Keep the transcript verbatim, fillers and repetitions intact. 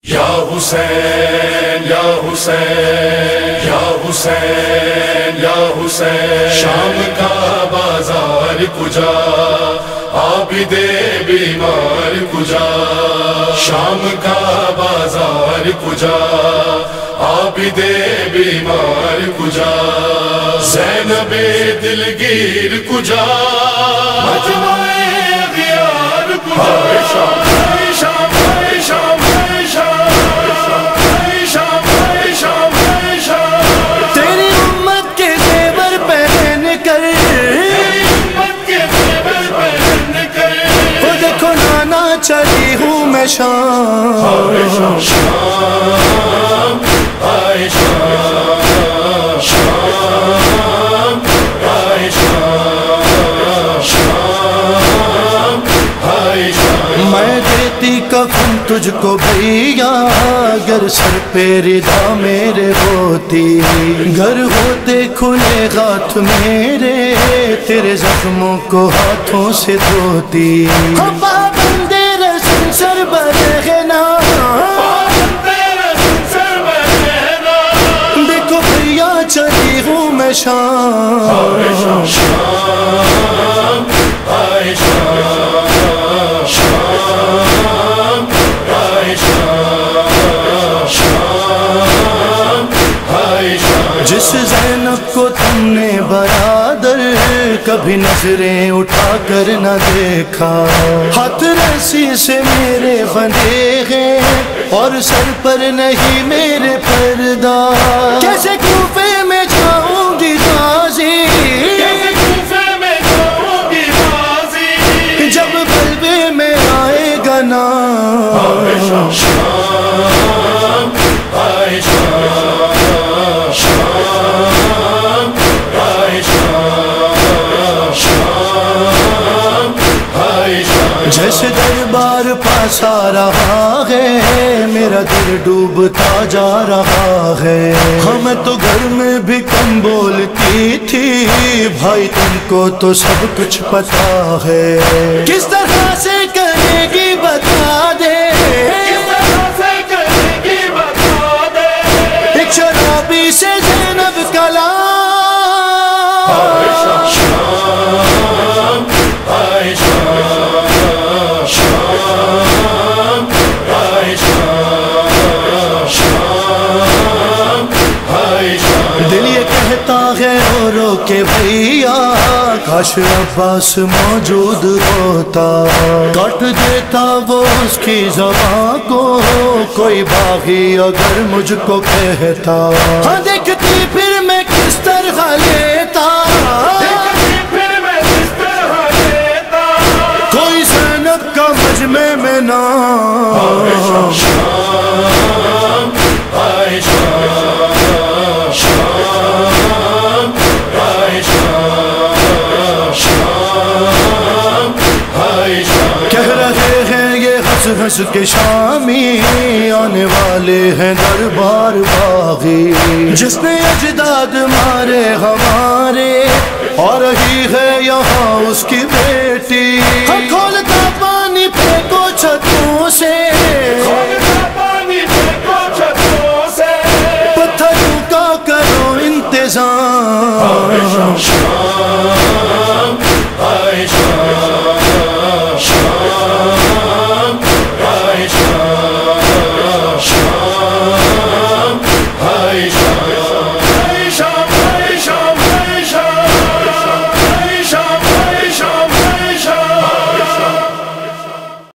یا حسین یا حسین یا حسین یا حسین، شام کا بازار کجا عابد بیمار کجا، شام کا بازار کجا عابد بیمار کجا، زینب دلگیر کجا مجمع اغیار کجا، چلی ہوں میں شام شام آئے شام شام آئے شام شام آئے شام، میں دیتی کفن تجھ کو بھیا اگر سر پہ ردا میرے ہوتی، گھر ہوتے کھلے ہاتھ میرے تیرے زخموں کو ہاتھوں سے دھوتی، سر برہنا دیکھو بھیا چلی ہوں میں شام شام آئے شام شام آئے شام شام آئے شام، جس زینب کو تم نے برادر کبھی نظریں اٹھا کر نہ دیکھا، ہاتھ رسی سے میرے بندھے ہیں اور سر پر نہیں میرے پردہ، کیسے کوفے میں جاؤں گی غازی، جب قلبے میں آئے گا نا شام آئے شام شام آئے شام شام آئے شام، جیسے دربار پاس آ رہا ہے میرا دل ڈوبتا جا رہا ہے، ہمیں تو گھر میں بھی کم بولتی تھی بھائی تم کو تو سب کچھ پتا ہے، کس طرح سے کرے گی بتا دے، ایک شرابی سے زینب کلا شام آئے شام شام آئے شام شام آئے شام، دل یہ کہتا ہے رو رو کے بھیا کاش عباس موجود ہوتا، کاٹ دیتا وہ اس کی زبان کو کوئی باغی اگر مجھ کو کہتا، ہاں دیکھتی پھر میں کس طرح لیتا، کوئی زینب کا مجمع میں نام شام آئے شام شام آئے شام شام آئے شام، کہہ رہے ہیں یہ ہنس ہنس کے شامی آنے والے ہیں دربار باغی، جس نے اجداد مارے ہمارے اور رہی ہے یہاں اس کی بیٹی، کھول